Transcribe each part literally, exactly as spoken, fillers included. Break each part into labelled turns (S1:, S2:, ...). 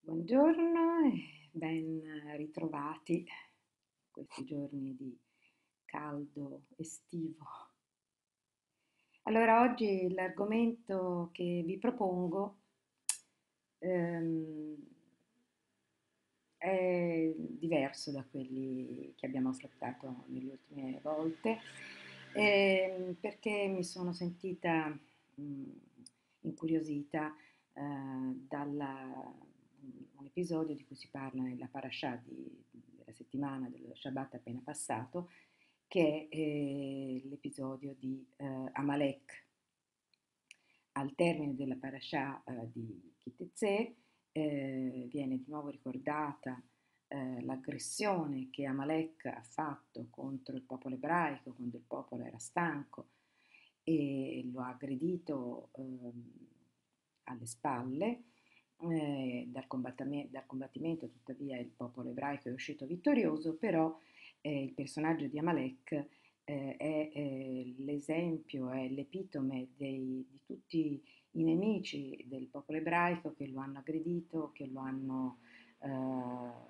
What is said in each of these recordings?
S1: Buongiorno e ben ritrovati in questi giorni di caldo estivo. Allora, oggi l'argomento che vi propongo ehm, è diverso da quelli che abbiamo affrontato nelle ultime volte, ehm, perché mi sono sentita mh, incuriosita eh, dalla, un episodio di cui si parla nella parasha di- della settimana del Shabbat appena passato, che è eh, l'episodio di eh, Amalek. Al termine della parasha eh, di Kitezè eh, viene di nuovo ricordata eh, l'aggressione che Amalek ha fatto contro il popolo ebraico quando il popolo era stanco e lo ha aggredito ehm, alle spalle. Eh, dal, combattame- dal combattimento tuttavia il popolo ebraico è uscito vittorioso, però eh, il personaggio di Amalek eh, è eh, l'esempio, è l'epitome dei- di tutti i nemici del popolo ebraico che lo hanno aggredito, che lo hanno eh,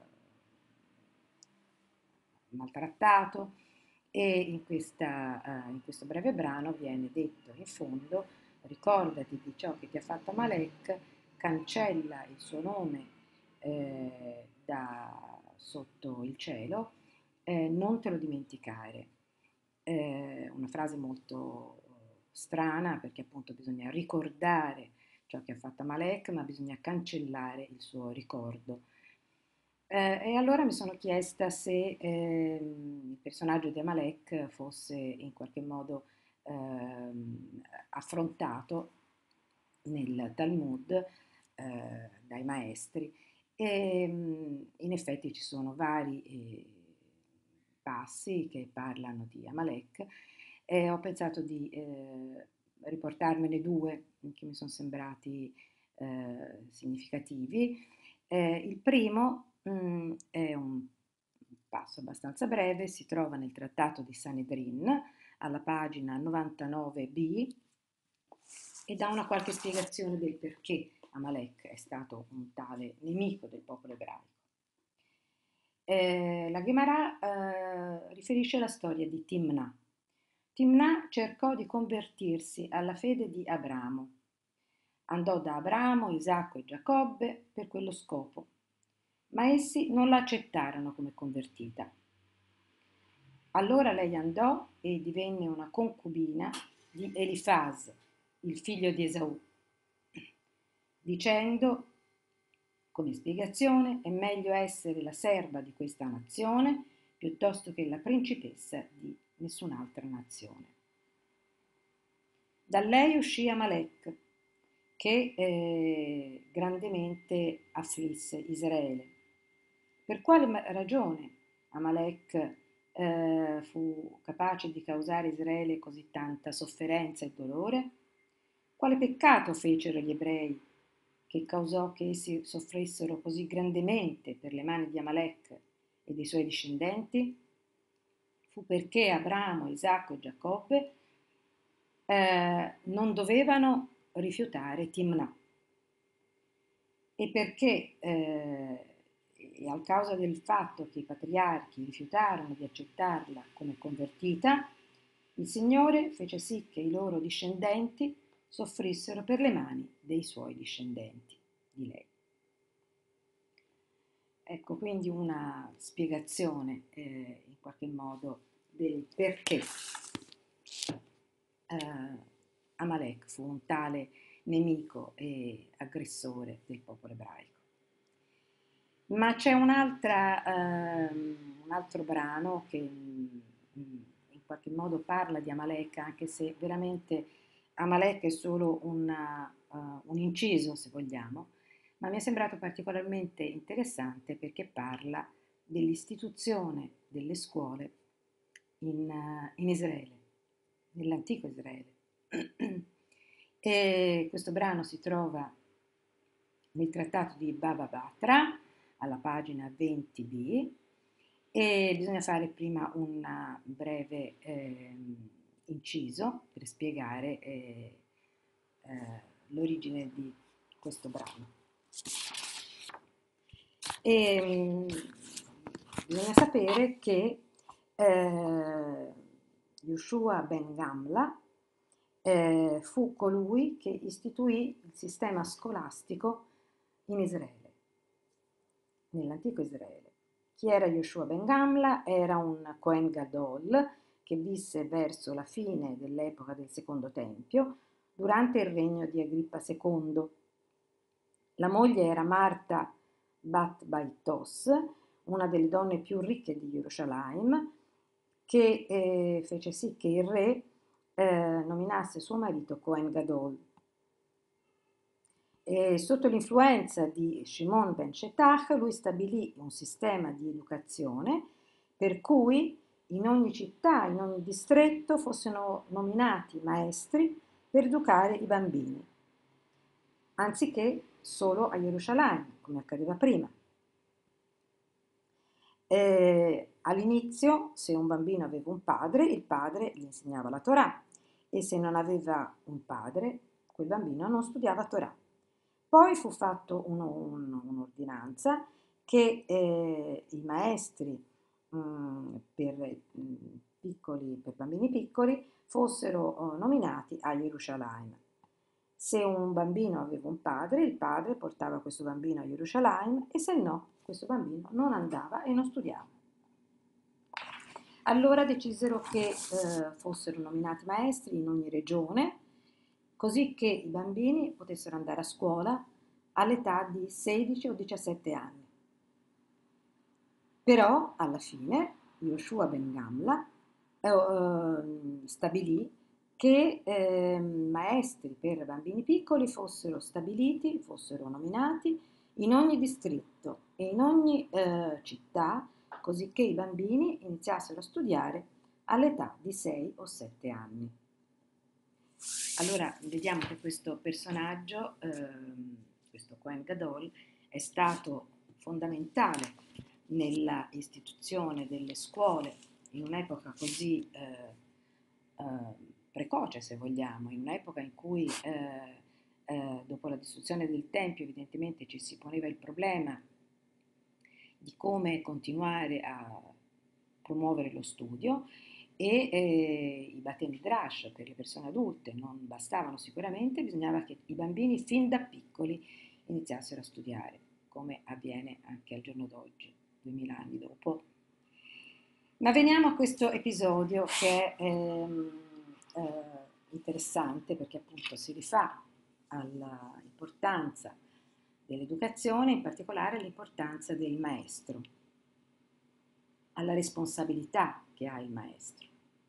S1: maltrattato e in, questa, eh, in questo breve brano viene detto in fondo: ricordati di ciò che ti ha fatto Amalek, cancella il suo nome eh, da sotto il cielo, eh, non te lo dimenticare. Eh, una frase molto strana, perché appunto bisogna ricordare ciò che ha fatto Amalek, ma bisogna cancellare il suo ricordo. Eh, e allora mi sono chiesta se ehm, il personaggio di Amalek fosse in qualche modo ehm, affrontato nel Talmud eh, dai maestri e mm, in effetti ci sono vari eh, passi che parlano di Amalek e ho pensato di eh, riportarmene due che mi sono sembrati eh, significativi. Eh, il primo mm, è un passo abbastanza breve, si trova nel Trattato di Sanedrin alla pagina novantanove b e dà una qualche spiegazione del perché Amalek è stato un tale nemico del popolo ebraico. Eh, la Gemara eh, riferisce la storia di Timna. Timna cercò di convertirsi alla fede di Abramo. Andò da Abramo, Isacco e Giacobbe per quello scopo, ma essi non la accettarono come convertita. Allora lei andò e divenne una concubina di Elifaz, il figlio di Esaù, dicendo, come spiegazione, è meglio essere la serva di questa nazione piuttosto che la principessa di nessun'altra nazione. Da lei uscì Amalek, che eh, grandemente afflisse Israele. Per quale ragione Amalek eh, fu capace di causare a Israele così tanta sofferenza e dolore? Quale peccato fecero gli ebrei che causò che essi soffrissero così grandemente per le mani di Amalek e dei suoi discendenti? Fu perché Abramo, Isacco e Giacobbe eh, non dovevano rifiutare Timnah e perché eh, e a causa del fatto che i patriarchi rifiutarono di accettarla come convertita, il Signore fece sì che i loro discendenti soffrissero per le mani dei suoi discendenti, di lei. Ecco quindi una spiegazione eh, in qualche modo del perché eh, Amalek fu un tale nemico e aggressore del popolo ebraico. Ma c'è un'altra, ehm, un altro brano che mm, in qualche modo parla di Amalek, anche se veramente Amalek è solo una, uh, un inciso, se vogliamo, ma mi è sembrato particolarmente interessante perché parla dell'istituzione delle scuole in, uh, in Israele, nell'antico Israele. E questo brano si trova nel trattato di Baba Batra, alla pagina venti b, e bisogna fare prima un breve eh, inciso per spiegare eh, eh, l'origine di questo brano. E mh, bisogna sapere che eh, Yoshua ben Gamla eh, fu colui che istituì il sistema scolastico in Israele, nell'antico Israele. Chi era Yoshua ben Gamla? Era un Cohen Gadol che visse verso la fine dell'epoca del Secondo Tempio, durante il regno di Agrippa secondo. La moglie era Marta Bat Baitos, una delle donne più ricche di Gerusalemme, che eh, fece sì che il re eh, nominasse suo marito Cohen Gadol. E sotto l'influenza di Shimon ben Shetach, lui stabilì un sistema di educazione per cui in ogni città, in ogni distretto fossero nominati maestri per educare i bambini, anziché solo a Gerusalemme, come accadeva prima. Eh, all'inizio, se un bambino aveva un padre, il padre gli insegnava la Torah, e se non aveva un padre, quel bambino non studiava Torah. Poi fu fatta un, un'ordinanza che eh, i maestri mh, per, mh, piccoli, per bambini piccoli fossero eh, nominati a Gerusalemme. Se un bambino aveva un padre, il padre portava questo bambino a Gerusalemme, e se no, questo bambino non andava e non studiava. Allora decisero che eh, fossero nominati maestri in ogni regione, così che i bambini potessero andare a scuola all'età di sedici o diciassette anni. Però alla fine Yoshua ben Gamla eh, eh, stabilì che eh, maestri per bambini piccoli fossero stabiliti, fossero nominati in ogni distretto e in ogni eh, città, così che i bambini iniziassero a studiare all'età di sei o sette anni. Allora vediamo che questo personaggio, ehm, questo Cohen Gadol, è stato fondamentale nella istituzione delle scuole in un'epoca così eh, eh, precoce, se vogliamo, in un'epoca in cui eh, eh, dopo la distruzione del Tempio evidentemente ci si poneva il problema di come continuare a promuovere lo studio, e eh, i Bate Midrash per le persone adulte non bastavano sicuramente, bisognava che i bambini fin da piccoli iniziassero a studiare, come avviene anche al giorno d'oggi, duemila anni dopo. Ma veniamo a questo episodio che è ehm, eh, interessante, perché appunto si rifà all'importanza dell'educazione, in particolare l'importanza del maestro, alla responsabilità che ha il maestro.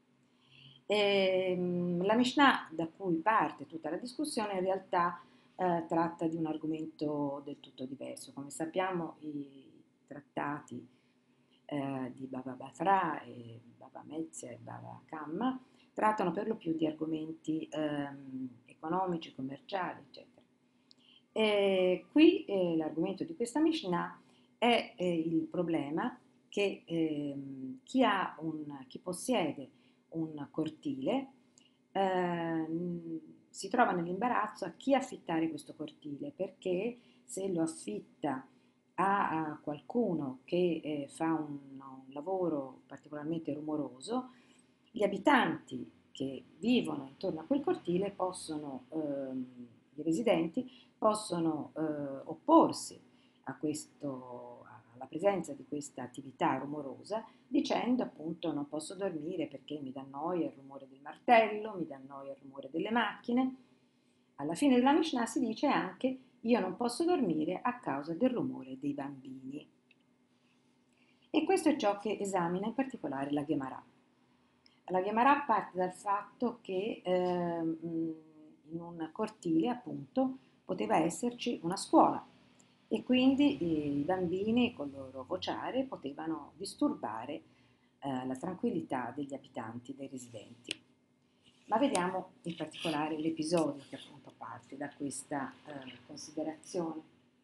S1: E, la Mishnah da cui parte tutta la discussione in realtà eh, tratta di un argomento del tutto diverso. Come sappiamo, i trattati eh, di Bava Batra e Bava Metzia e Bava Kamma trattano per lo più di argomenti ehm, economici, commerciali, eccetera. E qui eh, l'argomento di questa Mishnah è eh, il problema che ehm, chi, ha un, chi possiede un cortile ehm, si trova nell'imbarazzo a chi affittare questo cortile, perché se lo affitta a, a qualcuno che eh, fa un, un lavoro particolarmente rumoroso, gli abitanti che vivono intorno a quel cortile possono, ehm, i residenti, possono eh, opporsi a questo, alla presenza di questa attività rumorosa, dicendo appunto non posso dormire perché mi dà noia il rumore del martello, mi dà noia il rumore delle macchine. Alla fine della Mishnah si dice anche io non posso dormire a causa del rumore dei bambini. E questo è ciò che esamina in particolare la Gemara. La Gemara parte dal fatto che eh, in un cortile appunto poteva esserci una scuola, e quindi i bambini col loro vociare potevano disturbare eh, la tranquillità degli abitanti, dei residenti. Ma vediamo in particolare l'episodio che appunto parte da questa eh, considerazione.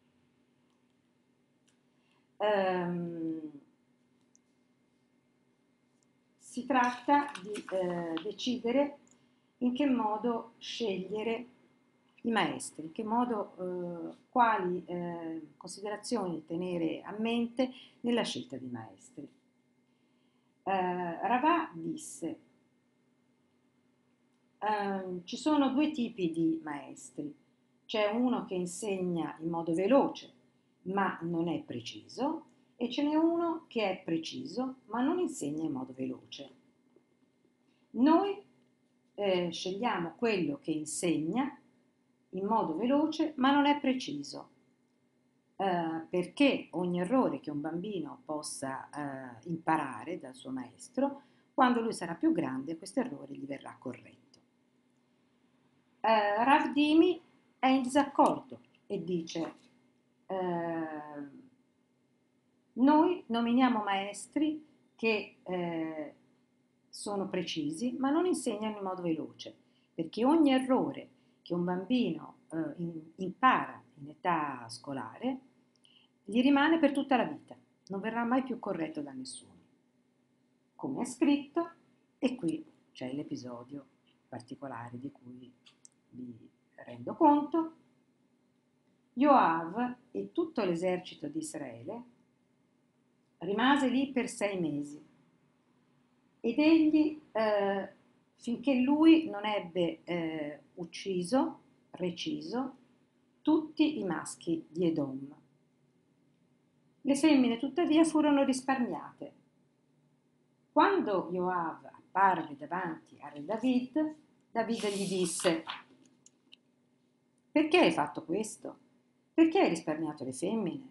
S1: Um, si tratta di eh, decidere in che modo scegliere i maestri, in che modo, eh, quali eh, considerazioni tenere a mente nella scelta dei maestri. Eh, Ravà disse, ehm, ci sono due tipi di maestri, c'è uno che insegna in modo veloce ma non è preciso e ce n'è uno che è preciso ma non insegna in modo veloce. Noi eh, scegliamo quello che insegna in modo veloce ma non è preciso, eh, perché ogni errore che un bambino possa eh, imparare dal suo maestro, quando lui sarà più grande questo errore gli verrà corretto. Eh, Rav Dimi è in disaccordo e dice eh, noi nominiamo maestri che eh, sono precisi ma non insegnano in modo veloce, perché ogni errore che un bambino eh, in, impara in età scolare gli rimane per tutta la vita, non verrà mai più corretto da nessuno. Come è scritto, e qui c'è l'episodio particolare di cui vi rendo conto. Joav e tutto l'esercito di Israele rimase lì per sei mesi ed egli, eh, finché lui non ebbe eh, ucciso, reciso, tutti i maschi di Edom. Le femmine tuttavia furono risparmiate. Quando Joav apparve davanti a re David, David gli disse: perché hai fatto questo? Perché hai risparmiato le femmine?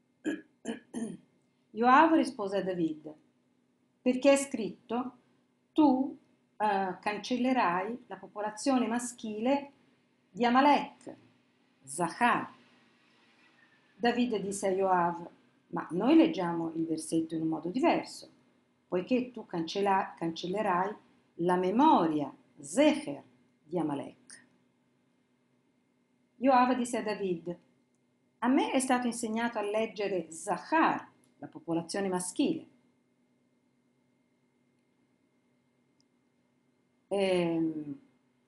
S1: Joav rispose a David: perché è scritto, tu eh, cancellerai la popolazione maschile di Amalek, Zachar. David disse a Joav: ma noi leggiamo il versetto in un modo diverso, poiché tu cancella- cancellerai la memoria, Zecher, di Amalek. Joav disse a David: a me è stato insegnato a leggere Zachar, la popolazione maschile. Ehm,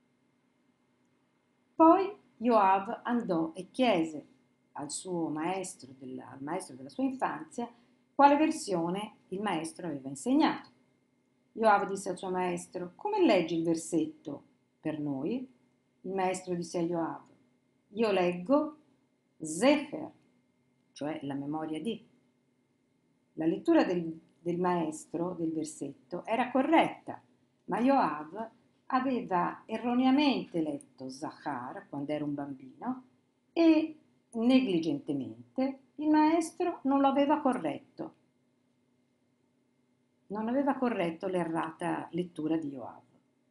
S1: Poi Joav andò e chiese al suo maestro, del, al maestro della sua infanzia, quale versione il maestro aveva insegnato. Joav disse al suo maestro: come leggi il versetto per noi? Il maestro disse a Joav: io leggo Zecher, cioè la memoria di. La lettura del, del maestro del versetto era corretta, ma Joav aveva erroneamente letto Zachar quando era un bambino e negligentemente il maestro non lo aveva corretto. Non aveva corretto l'errata lettura di Joav.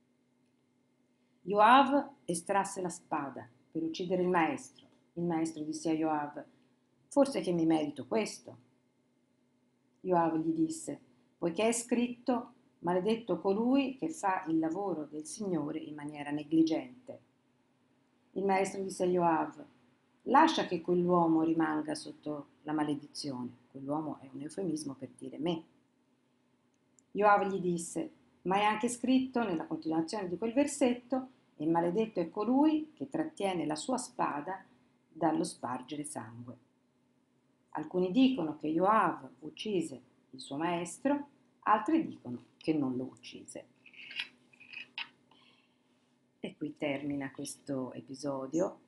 S1: Joav estrasse la spada per uccidere il maestro. Il maestro disse a Joav: forse che mi merito questo. Joav gli disse: poiché è scritto, maledetto colui che fa il lavoro del Signore in maniera negligente. Il maestro disse a Joav: lascia che quell'uomo rimanga sotto la maledizione. Quell'uomo è un eufemismo per dire me. Joav gli disse: ma è anche scritto nella continuazione di quel versetto: e maledetto è colui che trattiene la sua spada dallo spargere sangue. Alcuni dicono che Joav uccise il suo maestro, altri dicono che non lo uccise. E qui termina questo episodio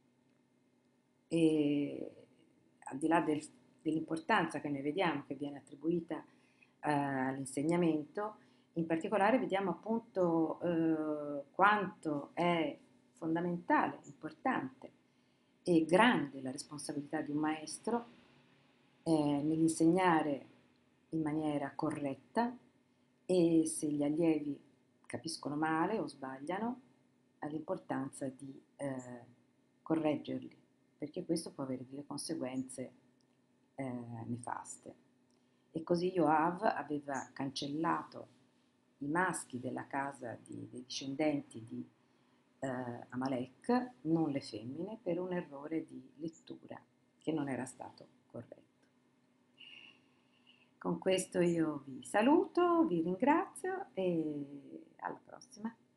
S1: e al di là del, dell'importanza che noi vediamo che viene attribuita eh, all'insegnamento, in particolare vediamo appunto eh, quanto è fondamentale, importante e grande la responsabilità di un maestro eh, nell'insegnare in maniera corretta e se gli allievi capiscono male o sbagliano, l'importanza di eh, correggerli, perché questo può avere delle conseguenze eh, nefaste. E così Joav aveva cancellato i maschi della casa di, dei discendenti di eh, Amalek, non le femmine, per un errore di lettura che non era stato corretto. Con questo io vi saluto, vi ringrazio e alla prossima.